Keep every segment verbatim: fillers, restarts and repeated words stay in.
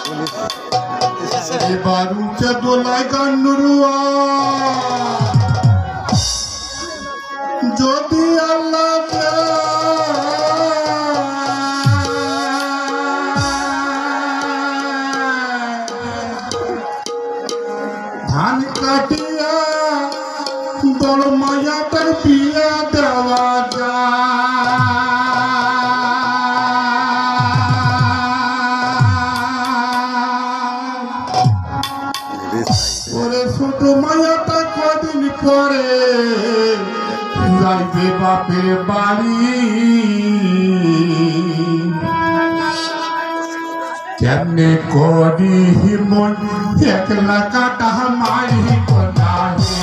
এবার উঠে দোলায় গান্নুরুয়া যদি আল্লাহ ধান কাটিয়া বড় মায়াটার বিয়ে দেওয়া যায় ছোট মায়াটা কদিন পরে যাইবে বাপের বাড়ি কেমনে করি মন একলা কাটা মারি কোনাহে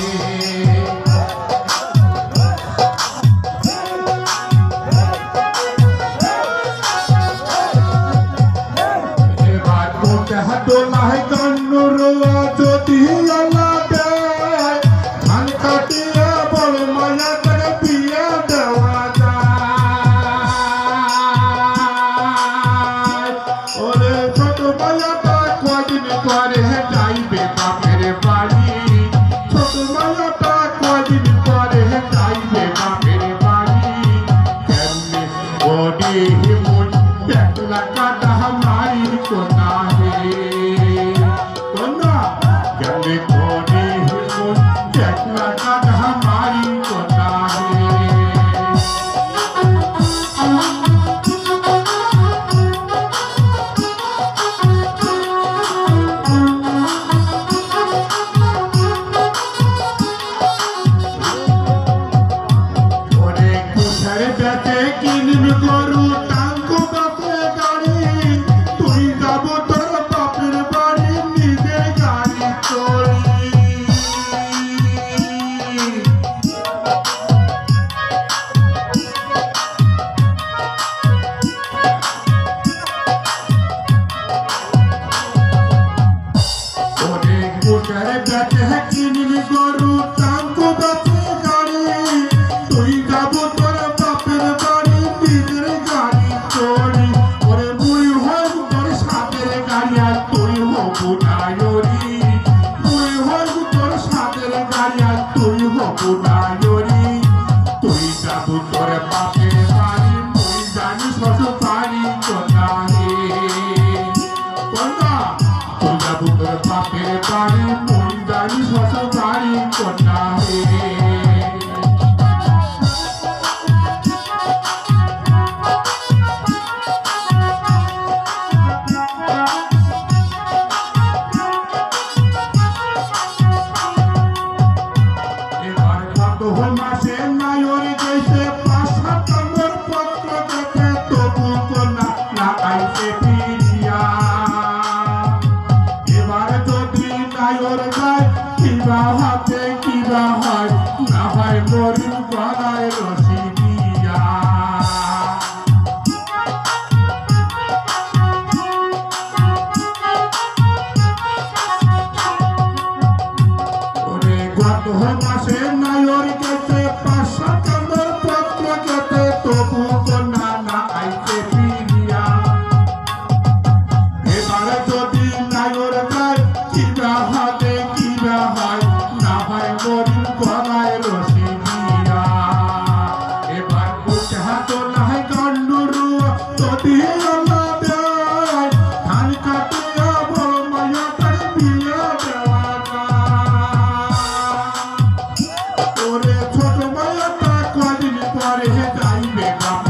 এবার কোটা দোলায় গান্নুরুয়া যদি আল্লাহ দেয় ধান কাটিয়া বড় মায়া করে বিয়ে দেওয়া যায় ওরে ছোট মায়াটা কদিন পরে যাইবে বাপের বাড়ি ছোট মায়াটা কদিন পরে যাইবে বাপের বাড়ি কেমনে ওরে মন একলা কাটা মারি কোনাহে কোনা কেমনে ওরে মন একলা কাটা মারি কোনাহে বেতে কিনবি গরু টাঙ্কু বাপে গাড়ি তুই যাব তোর বাপের বাড়ি নিজে গাড়ি চড়ি ওরে কোটার বেতে কিনবি গরু টাঙ্কু বাপে গাড়ি তুই যাব তোর বাপের বাড়ি নিজের গাড়ি চড়ি ওরে বুড়ি হয় তোর সাথের গাড়ি আর তুই হবু নায়রি বুড়ি হয় তোর সাথের গাড়ি আর তুই হবু নায়রি তুই যাব তোর বাপের বাড়ি তুই জানি শ্বশুর বাড়ি কোনাহে কোনা তুই যাব তোর বাপের বাড়ি তুই জানি শ্বশুর বাড়ি কোনাহে মাসে নায়র গেছে পাঁচ সাত নম্বর পত্র দেখে তবু কোনা না আইছে ফিরিয়া এবার যদি নায়র যায় কিবা হাতে কিবা হয় না হয় মরিন গলায় রশি দিয়া ওরে গত মাসে নায়র গেছে পাঁচ সাত নম্বর পত্র গেছে তবু কোনা না আইছে ফিরিয়া এবার যদি নায়র যায় কিবা হাতে কিবা হয় না হয় মরিন গলায় রশি দিয়া এবার উঠে দোলায় গান্নুরুয়া যদি আল্লাহ দেয় ধান কাটিয়া বড় মায়াটার বিয়ে দেওয়া যায় ওরে ছোট মায়াটা কদিন পরে যাইবে বাপ